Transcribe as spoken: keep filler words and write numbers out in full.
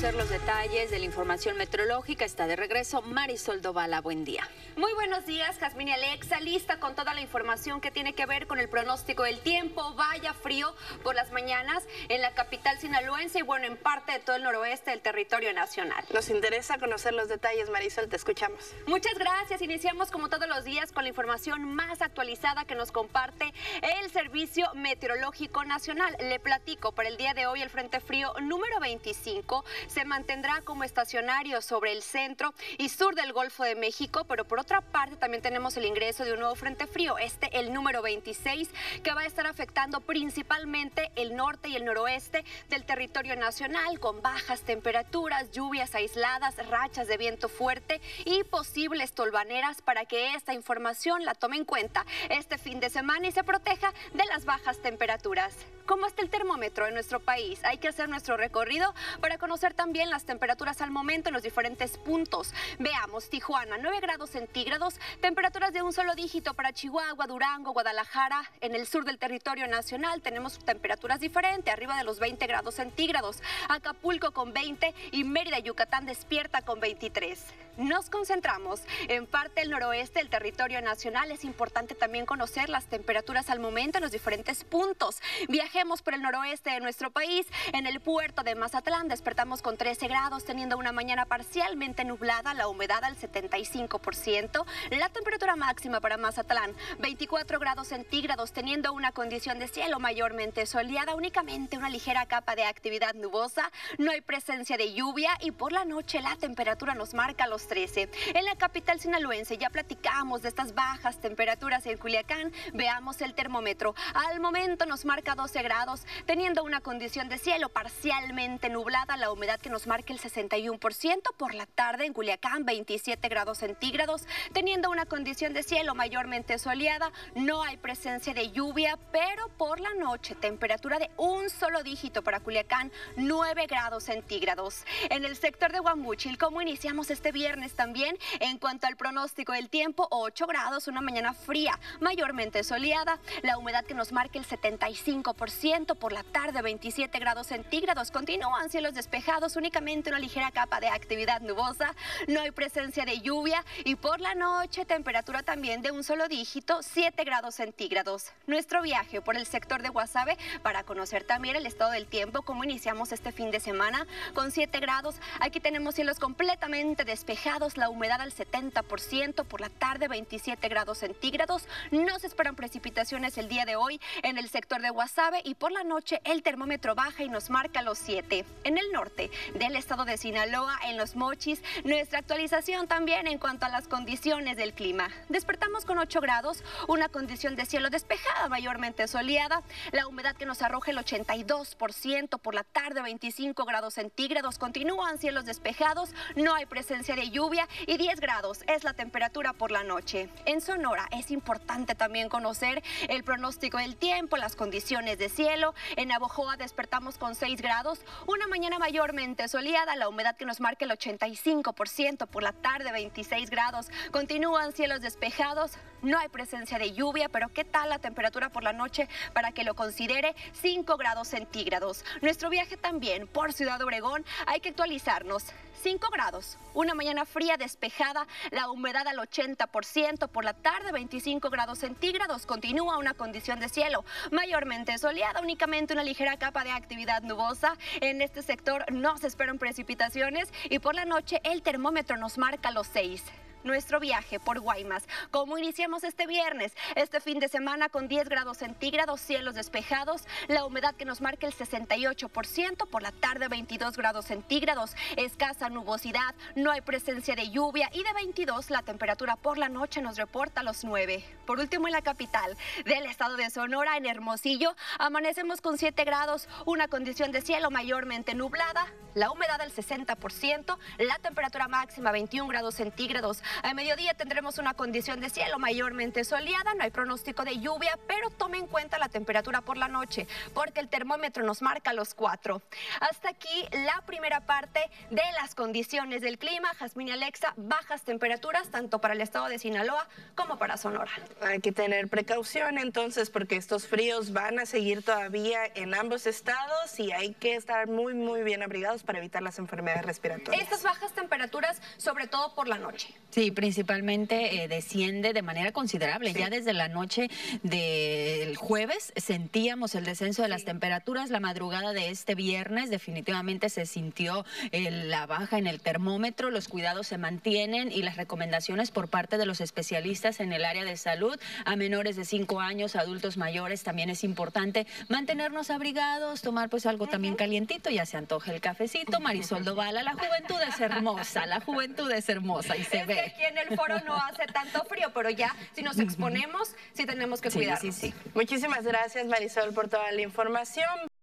conocer los detalles de la información meteorológica. Está de regreso Marisol Dovala. Buen día. Muy buenos días, Jazmín y Alexa, lista con toda la información que tiene que ver con el pronóstico del tiempo. Vaya frío por las mañanas en la capital sinaloense y bueno, en parte de todo el noroeste del territorio nacional. Nos interesa conocer los detalles, Marisol, te escuchamos. Muchas gracias. Iniciamos como todos los días con la información más actualizada que nos comparte el Servicio Meteorológico Nacional. Le platico, para el día de hoy el Frente Frío número veinticinco se mantendrá como estacionario sobre el centro y sur del Golfo de México, pero por otra parte también tenemos el ingreso de un nuevo Frente Frío, este el número veintiséis, que va a estar afectando principalmente el norte y el noroeste del territorio nacional, con bajas temperaturas, lluvias aisladas, rachas de viento fuerte y posibles tolvaneras, para que esta información la tome en cuenta este fin de semana y se proteja de las bajas temperaturas. ¿Cómo está el termómetro en nuestro país? Hay que hacer nuestro recorrido para conocer también las temperaturas al momento en los diferentes puntos. Veamos, Tijuana, nueve grados centígrados, temperaturas de un solo dígito para Chihuahua, Durango, Guadalajara. En el sur del territorio nacional tenemos temperaturas diferentes, arriba de los veinte grados centígrados. Acapulco con veinte y Mérida, Yucatán despierta con veintitrés. Nos concentramos en parte del noroeste del territorio nacional. Es importante también conocer las temperaturas al momento en los diferentes puntos. Viajemos por el noroeste de nuestro país. En el puerto de Mazatlán despertamos con trece grados, teniendo una mañana parcialmente nublada, la humedad al setenta y cinco por ciento. La temperatura máxima para Mazatlán, veinticuatro grados centígrados, teniendo una condición de cielo mayormente soleada, únicamente una ligera capa de actividad nubosa. No hay presencia de lluvia y por la noche la temperatura nos marca los trece. En la capital sinaloense ya platicamos de estas bajas temperaturas en Culiacán. Veamos el termómetro. Al momento nos marca doce grados, teniendo una condición de cielo parcialmente nublada, la humedad que nos marca el sesenta y uno por ciento. Por la tarde en Culiacán, veintisiete grados centígrados, teniendo una condición de cielo mayormente soleada. No hay presencia de lluvia, pero por la noche temperatura de un solo dígito para Culiacán, nueve grados centígrados. En el sector de Guamúchil, como iniciamos este viernes también, en cuanto al pronóstico del tiempo, ocho grados, una mañana fría, mayormente soleada, la humedad que nos marca el setenta y cinco por ciento. Por la tarde, veintisiete grados centígrados, continúan cielos despejados, únicamente una ligera capa de actividad nubosa, no hay presencia de lluvia y por la noche temperatura también de un solo dígito, siete grados centígrados. Nuestro viaje por el sector de Guasave para conocer también el estado del tiempo, como iniciamos este fin de semana con siete grados. Aquí tenemos cielos completamente despejados, la humedad al setenta por ciento. Por la tarde, veintisiete grados centígrados, no se esperan precipitaciones el día de hoy en el sector de Guasave y por la noche el termómetro baja y nos marca los siete. En el norte del estado de Sinaloa, en Los Mochis, nuestra actualización también en cuanto a las condiciones del clima. Despertamos con ocho grados, una condición de cielo despejada, mayormente soleada, la humedad que nos arroja el ochenta y dos por ciento. Por la tarde, veinticinco grados centígrados, continúan cielos despejados, no hay presencia de lluvia y diez grados es la temperatura por la noche. En Sonora es importante también conocer el pronóstico del tiempo, las condiciones de cielo. En Navojoa despertamos con seis grados, una mañana mayormente soleada, la humedad que nos marca el ochenta y cinco por ciento. Por la tarde, veintiséis grados, continúan cielos despejados, no hay presencia de lluvia, pero ¿qué tal la temperatura por la noche para que lo considere? cinco grados centígrados. Nuestro viaje también por Ciudad Obregón, hay que actualizarnos. cinco grados, una mañana fría despejada, la humedad al ochenta por ciento. Por la tarde, veinticinco grados centígrados, continúa una condición de cielo mayormente soleada, únicamente una ligera capa de actividad nubosa. En este sector no se esperan precipitaciones y por la noche el termómetro nos marca los seis. Nuestro viaje por Guaymas, como iniciamos este viernes, este fin de semana con diez grados centígrados, cielos despejados, la humedad que nos marca el sesenta y ocho por ciento. Por la tarde, veintidós grados centígrados, escasa nubosidad, no hay presencia de lluvia y de veintidós la temperatura por la noche nos reporta los nueve. Por último, en la capital del estado de Sonora, en Hermosillo, amanecemos con siete grados, una condición de cielo mayormente nublada, la humedad al sesenta por ciento, la temperatura máxima veintiún grados centígrados. A mediodía tendremos una condición de cielo mayormente soleada, no hay pronóstico de lluvia, pero tome en cuenta la temperatura por la noche, porque el termómetro nos marca los cuatro. Hasta aquí la primera parte de las condiciones del clima. Jazmín y Alexa, bajas temperaturas tanto para el estado de Sinaloa como para Sonora. Hay que tener precaución entonces porque estos fríos van a seguir todavía en ambos estados y hay que estar muy muy bien abrigados para evitar las enfermedades respiratorias. Estas bajas temperaturas sobre todo por la noche. Sí, principalmente eh, desciende de manera considerable. Sí. Ya desde la noche del jueves sentíamos el descenso de las sí. temperaturas. La madrugada de este viernes definitivamente se sintió eh, la baja en el termómetro. Los cuidados se mantienen y las recomendaciones por parte de los especialistas en el área de salud a menores de cinco años, adultos mayores, también es importante mantenernos abrigados, tomar pues algo uh-huh. también calientito, ya se antoja el cafecito. Marisol Dovala, la juventud es hermosa, la juventud es hermosa y se es ve. Que aquí en el foro no hace tanto frío, pero ya si nos exponemos, sí tenemos que sí, cuidarnos. Sí, sí. Muchísimas gracias, Marisol, por toda la información.